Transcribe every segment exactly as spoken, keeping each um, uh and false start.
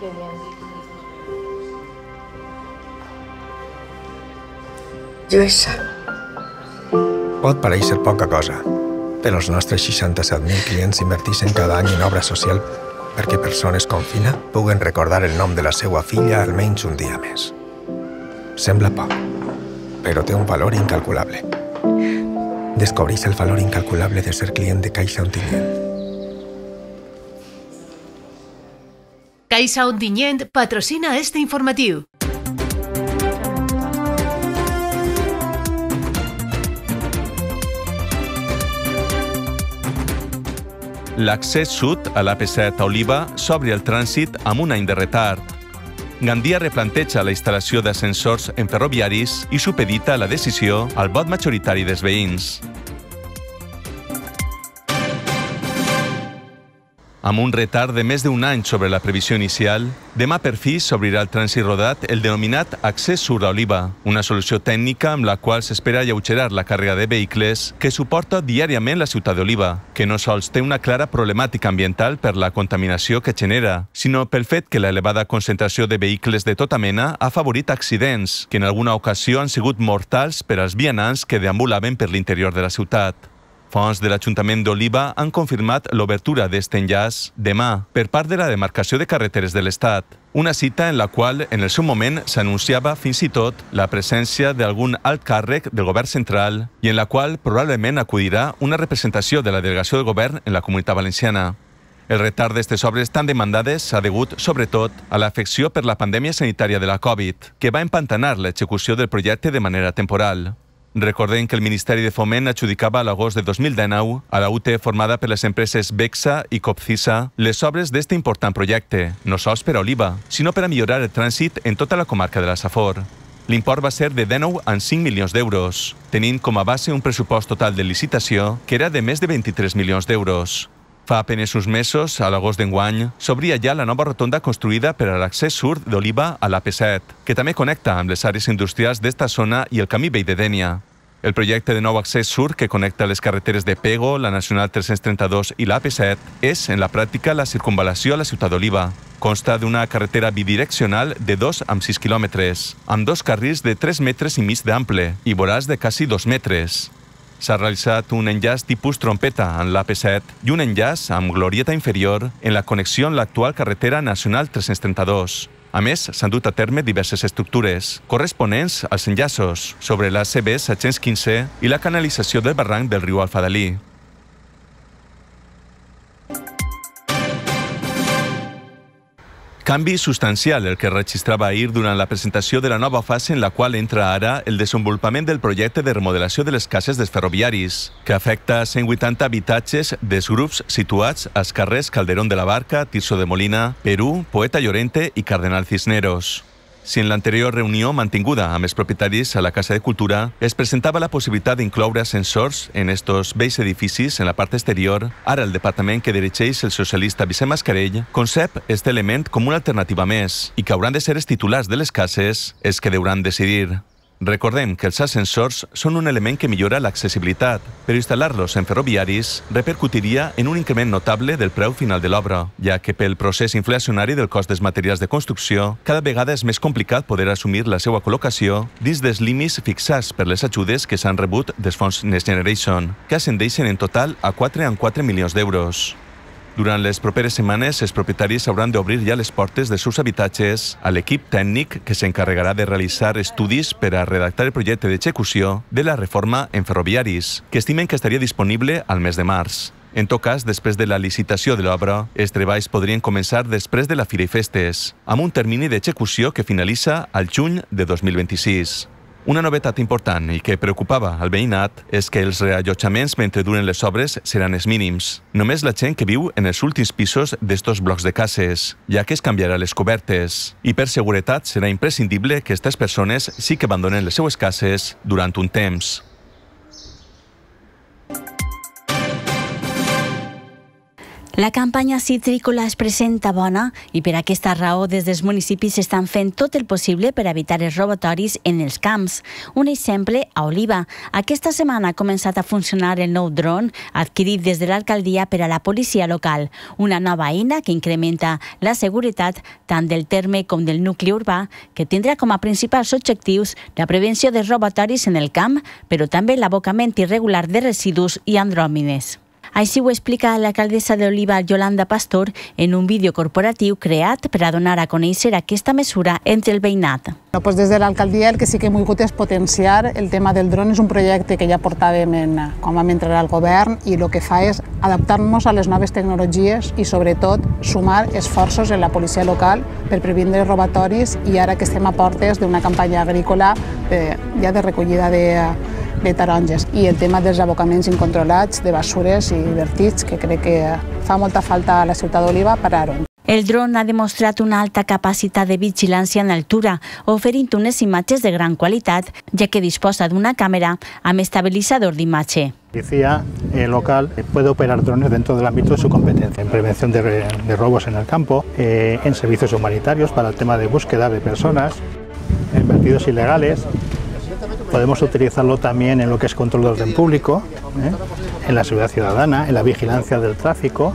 Lluïsa. Pot parèixer poca cosa, però els nostres seixanta-set mil clients inverteixen cada any en obra social perquè persones com Fina puguen recordar el nom de la seva filla almenys un dia més. Sembla poc, però té un valor incalculable. Descobreix el valor incalculable de ser client de Caixa Ontinyent. Caixa Ontinyent patrocina este informatiu. L'accés sud a l'A P set a Oliva s'obre al trànsit amb un any de retard. Gandia replanteja la instal·lació d'ascensors en ferroviaris i supedita la decisió al vot majoritari dels veïns. Amb un retard de més d'un any sobre la previsió inicial, demà per fi s'obrirà el trànsit rodat el denominat Accés Sud a Oliva, una solució tècnica amb la qual s'espera alleugerar la càrrega de vehicles que suporta diàriament la ciutat d'Oliva, que no sols té una clara problemàtica ambiental per la contaminació que genera, sinó pel fet que l'elevada concentració de vehicles de tota mena ha favorit accidents, que en alguna ocasió han sigut mortals per als vianants que deambulaven per l'interior de la ciutat. Fonts de l'Ajuntament d'Oliva han confirmat l'obertura d'aquest enllaç demà per part de la demarcació de carreteres de l'Estat, una cita en la qual en el seu moment s'anunciava fins i tot la presència d'algun alt càrrec del govern central i en la qual probablement acudirà una representació de la delegació del govern en la Comunitat Valenciana. El retard d'aquestes obres tan demandades s'ha degut, sobretot, a l'afecció per la pandèmia sanitària de la Covid, que va empantanar l'execució del projecte de manera temporal. Recordem que el Ministeri de Foment adjudicava a l'agost de dos mil dinou a la U T formada per les empreses Bexa i Copcisa les obres d'aquest important projecte, no sols per a Oliva, sinó per a millorar el trànsit en tota la comarca de la Safor. L'import va ser de dinou a cinc milions d'euros, tenint com a base un pressupost total de licitació que era de més de vint-i-tres milions d'euros. Fa apenes uns mesos, a l'agost d'enguany, s'obria ja la nova rotonda construïda per a l'accés sud d'Oliva a l'A P set, que també connecta amb les àrees industrials d'esta zona i el camí vell de Dénia. El projecte de nou accés sud que connecta les carreteres de Pego, la Nacional tres-cents trenta-dos i l'A P set és, en la pràctica, la circunvalació a la ciutat d'Oliva. Consta d'una carretera bidireccional de dos amb sis quilòmetres, amb dos carrils de tres metres i mig d'ample i vorals de quasi dos metres. S'ha realitzat un enllaç tipus trompeta en l'A P set i un enllaç amb glorieta inferior en la connexió amb l'actual carretera Nacional tres-cents trenta-dos. A més, s'han dut a terme diverses estructures, corresponents als enllaços sobre l'A C B set-cents quinze i la canalització del barranc del riu Alfadalí. Canvi substancial el que registrava ahir durant la presentació de la nova fase en la qual entra ara el desenvolupament del projecte de remodelació de les cases dels ferroviaris, que afecta cent vuitanta habitatges dels grups situats als carrers Calderón de la Barca, Tirso de Molina, Perú, Poeta Llorente i Cardenal Cisneros. Si en l'anterior reunió mantinguda amb els propietaris a la Casa de Cultura es presentava la possibilitat d'incloure ascensors en estos vells edificis en la part exterior, ara el departament que dirigeix el socialista Vicent Mascarell concep aquest element com una alternativa més i que hauran de ser els titulars de les cases els que hauran de decidir. Recordem que els ascensors són un element que millora l'accessibilitat, però instal·lar-los en ferroviaris repercutiria en un increment notable del preu final de l'obra, ja que pel procés inflacionari del cost dels materials de construcció, cada vegada és més complicat poder assumir la seva col·locació dins dels límits fixats per les ajudes que s'han rebut dels fons Next Generation, que ascendeixen en total a quatre coma quatre milions d'euros. Durant les properes setmanes, els propietaris hauran d'obrir ja les portes dels seus habitatges a l'equip tècnic que s'encarregarà de realitzar estudis per a redactar el projecte d'execució de la reforma en ferroviaris, que estimen que estaria disponible al mes de març. En tot cas, després de la licitació de l'obra, els treballs podrien començar després de la Fira i Festes, amb un termini d'execució que finalitza al juny de dos mil vint-i-sis. Una novetat important i que preocupava al veïnat és que els reallotjaments mentre duren les obres seran els mínims. Només la gent que viu en els últims pisos d'estos blocs de cases, ja que es canviarà les cobertes. I per seguretat serà imprescindible que aquestes persones sí que abandonen les seues cases durant un temps. La campanya citrícola es presenta bona i per aquesta raó des dels municipis estan fent tot el possible per evitar els robatoris en els camps. Un exemple a Oliva. Aquesta setmana ha començat a funcionar el nou dron adquirit des de l'alcaldia per a la policia local, una nova eina que incrementa la seguretat tant del terme com del nucli urbà, que tindrà com a principals objectius la prevenció de robatoris en el camp, però també l'abocament irregular de residus i andròmines. Així ho explica l'alcaldessa d'Oliva, Yolanda Pastor, en un vídeo corporatiu creat per a donar a conèixer aquesta mesura entre el veïnat. Pues des de l'alcaldia el que sí que hem volgut és potenciar el tema del dron. És un projecte que ja portàvem en, quan vam entrar al govern i el que fa és adaptar-nos a les noves tecnologies i sobretot sumar esforços en la policia local per previndre robatoris i ara que estem a portes d'una campanya agrícola de, ja de recollida de de taronges i el tema dels abocaments incontrolats de basures i vertits, que crec que fa molta falta a la ciutat d'Oliva parar-ho. El dron ha demostrat una alta capacitat de vigilància en altura, oferint unes imatges de gran qualitat, ja que disposa d'una càmera amb estabilizador d'imatge. La policía eh, local puede operar drones dentro del ámbito de su competencia, en prevención de, de robos en el campo, eh, en servicios humanitarios para el tema de búsqueda de personas, en vertidos ilegales. Podemos utilizarlo también en lo que es control de orden público, ¿eh? en la seguridad ciudadana, en la vigilancia del tráfico.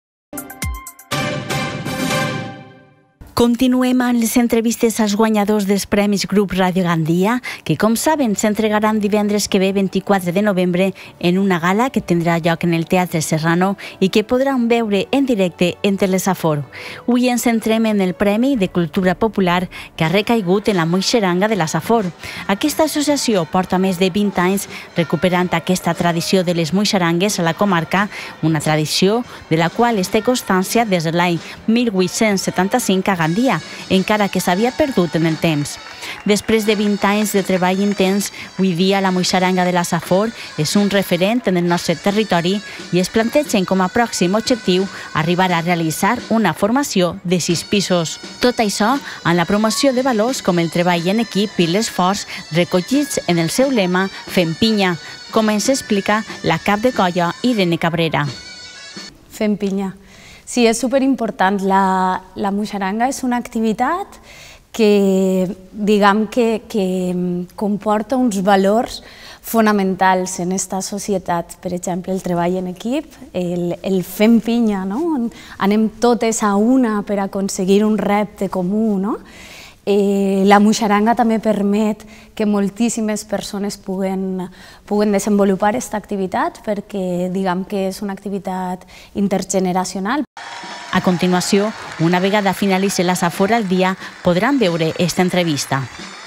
Continuem amb les entrevistes als guanyadors dels Premis Grup Ràdio Gandia, que, com saben, s'entregaran divendres que ve, vint-i-quatre de novembre, en una gala que tindrà lloc en el Teatre Serrano i que podran veure en directe entre les Safor. Avui ens centrem en el Premi de Cultura Popular que ha recaigut en la Moixeranga de la Safor. Aquesta associació porta més de vint anys recuperant aquesta tradició de les moixerangues a la comarca, una tradició de la qual es té constància des de l'any mil vuit-cents setanta-cinc a Gandia, encara que s'havia perdut en el temps. Després de vint anys de treball intens, avui dia la moixeranga de la Safor és un referent en el nostre territori i es plantegen com a pròxim objectiu arribar a realitzar una formació de sis pisos. Tot això en la promoció de valors com el treball en equip i l'esforç recollits en el seu lema Fem pinya, com ens explica la cap de colla Irene Cabrera. Fem pinya. Sí, és superimportant. La, la moixeranga és una activitat que, diguem, que, que comporta uns valors fonamentals en aquesta societat. Per exemple, el treball en equip, el, el fem pinya, no? Anem totes a una per aconseguir un repte comú, no? Eh, la moixeranga també permet que moltíssimes persones puguen, puguen desenvolupar aquesta activitat perquè diguem que és una activitat intergeneracional. A continuació, una vegada finalitzi la Safor al dia, podran veure aquesta entrevista.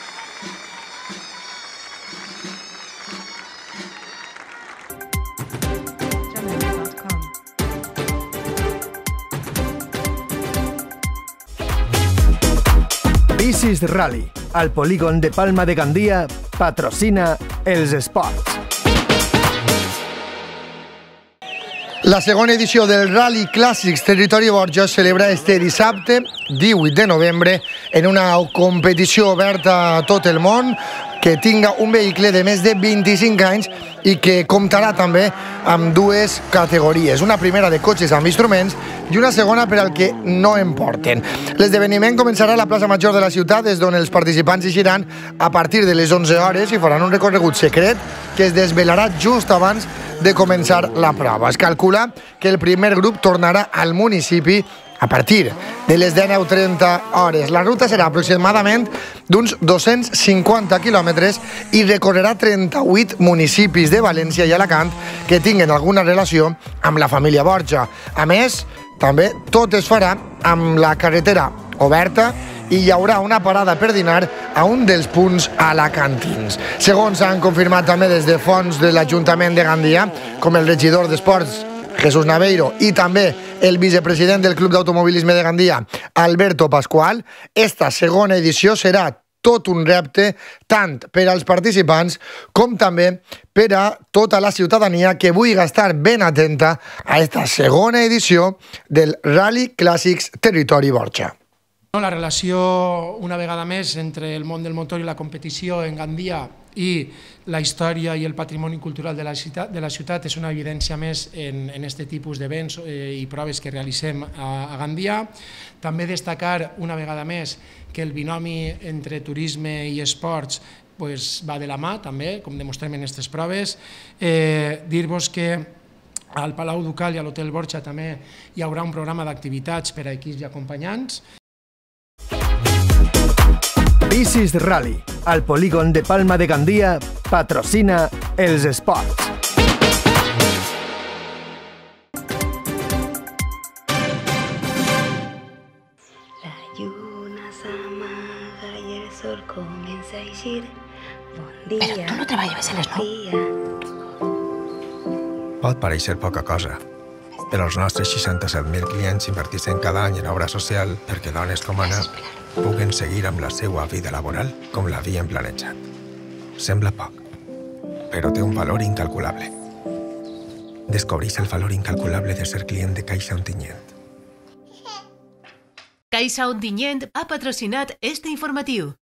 Bicis Rally, al polígon de Palma de Gandia, patrocina els esports. La segona edició del Rally Clàssics Territori Borja es celebra este dissabte, divuit de novembre, en una competició oberta a tot el món que tinga un vehicle de més de vint-i-cinc anys i que comptarà també amb dues categories, una primera de cotxes amb instruments i una segona per al que no en porten. L'esdeveniment començarà a la plaça Major de la ciutat, des d'on els participants eixiran a partir de les onze hores i faran un recorregut secret que es desvelarà just abans de començar la prova. Es calcula que el primer grup tornarà al municipi a partir de les dinou trenta hores. La ruta serà aproximadament d'uns dos-cents cinquanta quilòmetres i recorrerà trenta-vuit municipis de València i Alacant que tinguen alguna relació amb la família Borja. A més, també tot es farà amb la carretera oberta i hi haurà una parada per dinar a un dels punts alacantins. Segons han confirmat també des de fonts de l'Ajuntament de Gandia, com el regidor d'Esports, Jesús Naveiro, i també el vicepresident del Club d'Automobilisme de Gandia, Alberto Pascual, esta segona edició serà tot un repte tant per als participants com també per a tota la ciutadania que vulgui estar ben atenta a esta segona edició del Rally Clàssics Territori Borja. La relació, una vegada més, entre el món del motor i la competició en Gandia i la història i el patrimoni cultural de la ciutat, de la ciutat és una evidència més en aquest tipus d'events i proves que realitzem a Gandia. També destacar una vegada més que el binomi entre turisme i esports pues, va de la mà, també, com demostrem en aquestes proves. Eh, Dir-vos que al Palau Ducal i a l'Hotel Borja també hi haurà un programa d'activitats per a equips i acompanyants. Bicis Rally, al polígon de Palma de Gandia, patrocina els esports. La lluna s'amaga i el sol comença a eixir. Bon dia. Però tu no treballes a les nou? Pot pareixer poca cosa, però els nostres seixanta-set mil clients inverteixen cada any en obra social perquè dones com Anna puguen seguir amb la seva vida laboral com l'havien planejat. Sembla poc, però té un valor incalculable. Descobreix el valor incalculable de ser client de Caixa Ontinyent. Caixa Ontinyent ha patrocinat este informatiu.